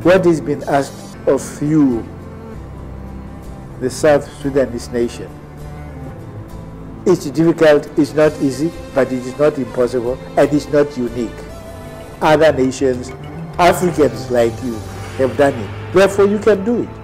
what is being asked of you, the South Sudanese nation. It's difficult, it's not easy, but it is not impossible, and it's not unique. Other nations, Africans like you, have done it. Therefore, you can do it.